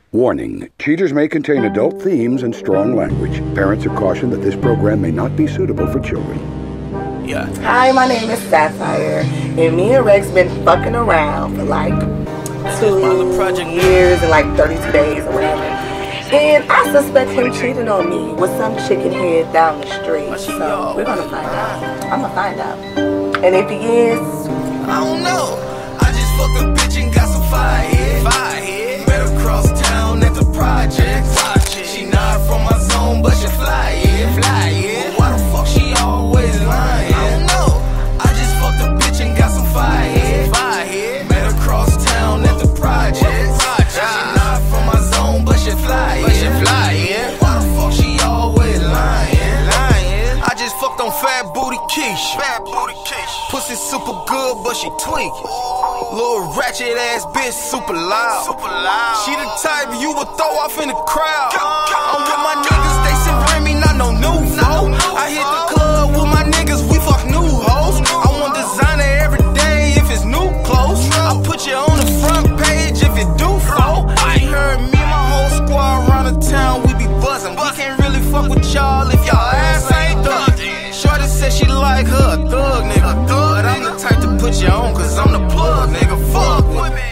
Warning, cheaters may contain adult themes and strong language. Parents are cautioned that this program may not be suitable for children. Yeah. Hi, my name is Sapphire, and me and Rex been fucking around for like 2 years and like 32 days or whatever. And I suspect him cheating on me with some chicken head down the street. So we're gonna find out. I'm gonna find out. And if he is, I don't know. I just fucked a bitch and got some fire head. Met her across town at the project. She not from my zone, but she fly, yeah. Why the fuck she always lying? I don't know. I just fucked a bitch and got some fire head. Met her across town at the project. She not from my zone, but she fly, yeah. Why the fuck she always lying? I just fucked on Fat Booty Quiche. Pussy super good, but she tweaking. Little ratchet ass bitch, super loud. She the type you would throw off in the crowd. I'm with my niggas, they send Remy, not no new foe. I hit the club with my niggas, we fuck new hoes. I want designer every day if it's new clothes. I put you on the front page if it do fall. She heard me and my whole squad around the town, we be buzzing. We can't really fuck with y'all if y'all ass ain't thug. Shorty said she like her a thug, nigga. But I'm the type to put you on, cause I'm the plug, nigga. Fuck with me.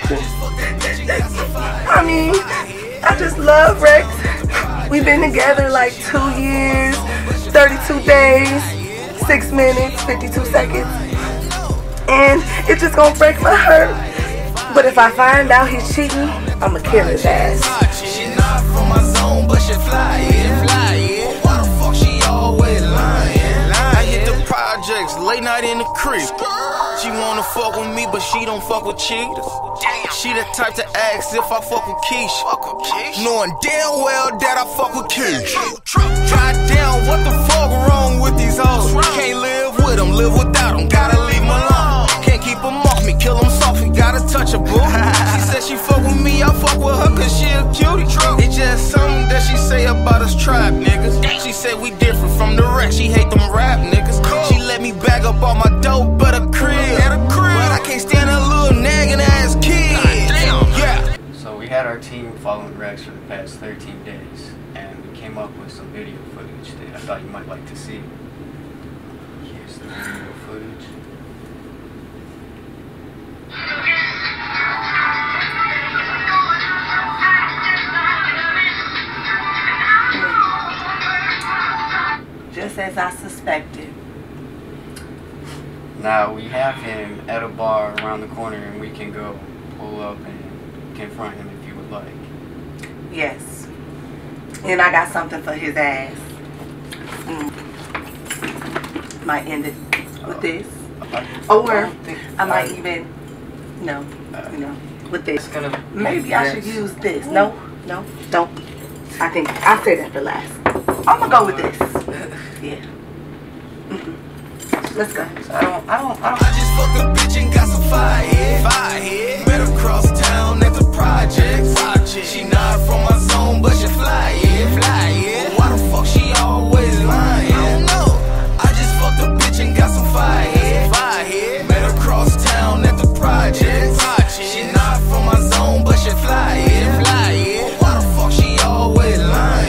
I mean, I just love Rex. We've been together like 2 years, 32 days, 6 minutes, 52 seconds. And it's just gonna break my heart. But if I find out he's cheating, I'ma kill his ass. She not from my zone, but she fly, yeah. Why the fuck she always lying? I hit the projects, late night in the crib. She wanna fuck with me, but she don't fuck with cheaters. She the type to ask if I fuck with Keisha, knowing damn well that I fuck with Keisha. Goddamn, what the fuck wrong with these hoes? Can't live with them, live without them, gotta leave them alone. Can't keep them off me, kill them soft, you gotta touch a boo. She said she fuck with me, I fuck with her cause she a cutie. It's just something that she say about us tribe niggas. She said we different from the rest, she hate them rap niggas. She let me bag up all my dope but a crib. But I can't stand a little nagging ass kid. Yeah. So we had our team following Rex for the past 13 days, and we came up with some video footage that I thought you might like to see. Here's the video footage. Just as I suspected. Now we have him at a bar around the corner, and we can go pull up and confront him if you would like. Yes. And I got something for his ass. Might end it with this. Or I might even, with this. Maybe I should use this. No, don't. I think I'll say that for last. I'm gonna go with this. Yeah. Let's go. I just fucked a bitch and got some fire head. Met her across town at the project. She not from my zone, but she fly, yeah. Why the fuck she always lying? I don't know. I just fucked a bitch and got some fire head. Met her across town at the project. She not from my zone, but she fly, yeah. Why the fuck she always lying?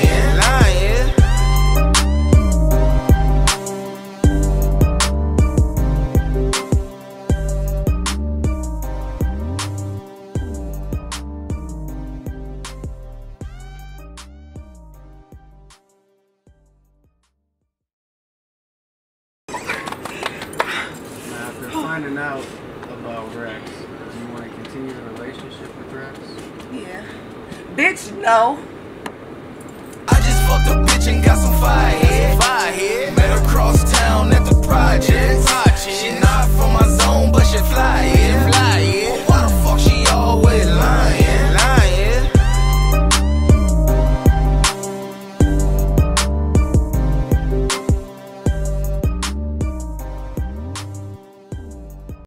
Finding out about Rex, do you want to continue the relationship with Rex? Yeah. Bitch, no. I just fucked a bitch and got some